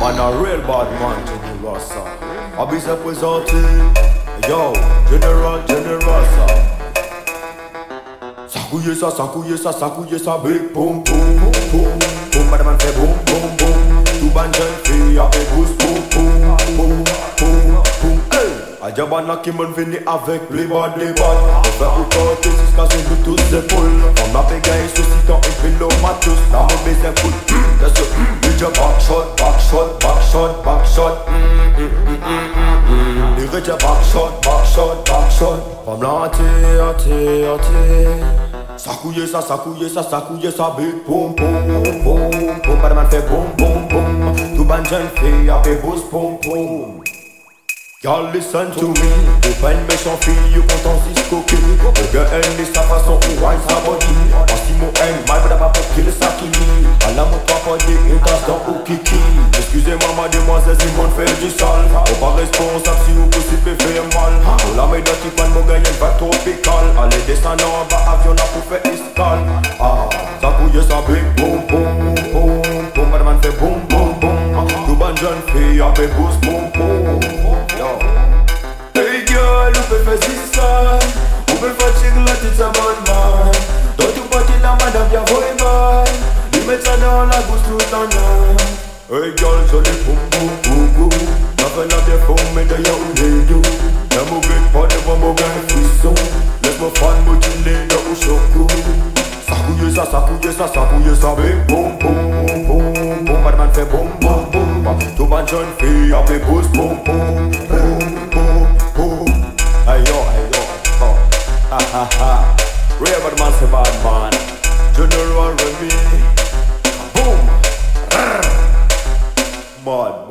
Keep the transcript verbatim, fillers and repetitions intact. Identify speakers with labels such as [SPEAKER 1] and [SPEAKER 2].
[SPEAKER 1] And a real bad man to the Rasta. I be representing, yo, General, General, sir. Sakouye sa, sakouye sa, sakouye sa, big boom, boom, boom, boom, madame fait boom, boom, boom. Tout ban jeune fille a fait boost, boom, boom, boom, boom, boom, hey. Adjaban la qui m'en venu avec les bad, les bad. On fait autant que jusqu'à ce que tous épaules. On a pégé ceci quand il fait l'homme à tous. La mauvaise écoute, that's it. It's a back shot, back shot, back shot, back shot. It's a back shot, back shot, back shot. Femme la hâte, hâte, hâte. Sakouye sa, sakouye sa, sakouye sa, big boom, boom, boom, boom. Madame fait boom, boom, boom. Tout ban jeune fille a fait boost, boom, boom. Y'all listen to me. Ou pas une méchante fille, ou content si coquille. Le gars aime sa façon ou wine sa body. En si mon aime, mal pour pour qu'il le sakini. À la montre pas des états dans ou kiki. Excusez-moi mademoiselle si mon fait du sale. On pas responsable si vous possible faire mal. Pour la médaille qui prend mon gagne va tropical. Allez descendre en bas avion là pour faire escale. Ah, ça bouille ça big boom boom boom boom. Madame fait boom boom boom. Tout ban jeune fille a fait boost boom boom. Hey girl, ou peut faire ça, ou peut faire chic la tête sa bonne man. Dans tout parti la madame bien voyée mal. Il met ça dans la bouche tout en an. Hey girl, joli boum boum boum boum. La fait la bien fond mais d'ailleurs on est doux. Y'a mon gars pas devant mon gars frisson. Laisse-moi fan me dîner dans au choco. Sakouye ça, sakouye ça, sakouye ça, big boum boum boum boum. Madame fait boum boum boum. Tout ma jeune fille a fait boost boum boum boum. Hey yo, hey yo, oh, ha ha ha. Real bad man say bad man. General Remy. Boom. Bad.